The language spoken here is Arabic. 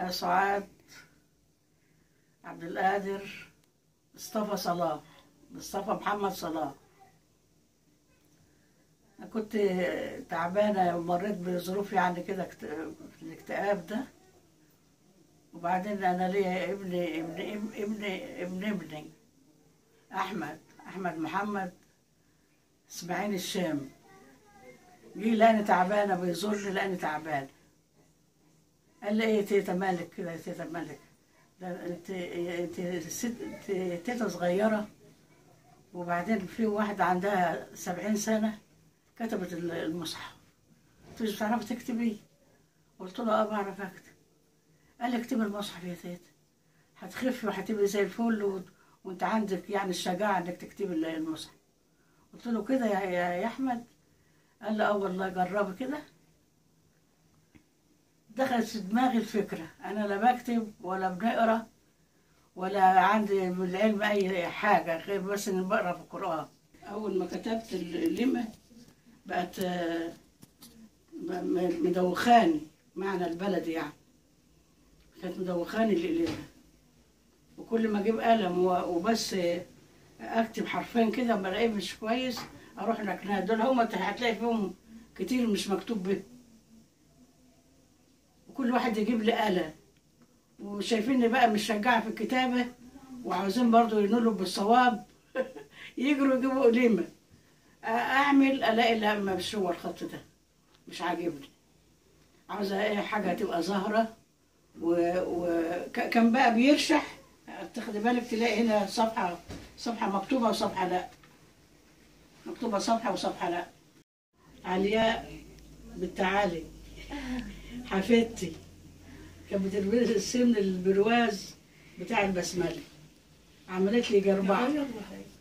سعاد عبد القادر مصطفى صلاح، مصطفى محمد صلاح. أنا كنت تعبانة ومريت بظروف يعني كده الاكتئاب ده. وبعدين أنا ليا ابني أحمد محمد إسماعيل الشام. جه لقاني تعبانة بيزورني، لقاني تعبانة. قال لي: ايه يا تيتا مالك كده يا تيتا مالك؟ ده انت تيتا صغيرة، وبعدين في واحدة عندها 70 سنة كتبت المصحف. قلت له: مش بتعرفي تكتبي؟ قلت له: اه بعرف اكتب. قال لي: اكتبي المصحف يا تيتا، هتخفي وهتبقي زي الفل، وانت عندك يعني الشجاعة انك تكتبي المصحف. قلت له: كده يا احمد؟ قال لي: اه والله جربي كده. دخلت في دماغي الفكرة، أنا لا بكتب ولا بنقرا ولا عندي بالعلم أي حاجة غير بس إني بقرا في القرآن. أول ما كتبت اللمة بقت مدوخاني، معنى البلد يعني، كانت مدوخاني اللمة. وكل ما أجيب قلم وبس أكتب حرفين كده بلاقيه مش كويس، أروح ركنها. دول هما هتلاقي فيهم كتير مش مكتوب به. كل واحد يجيب لي آلة، وشايفيني بقى مش شجاعة في الكتابة، وعاوزين برضو ينولوا بالصواب يجروا يجيبوا قليمة. أعمل ألاقي لا، مش هو الخط ده، مش عاجبني. عاوزة أي حاجة تبقى ظاهرة. وكان بقى بيرشح، تاخدي بالك تلاقي هنا صفحة مكتوبة وصفحة لا، مكتوبة صفحة وصفحة لا. علياء بالتعالي حفيدتي كانت بترسم لي البرواز بتاع البسملة، عملت لي 4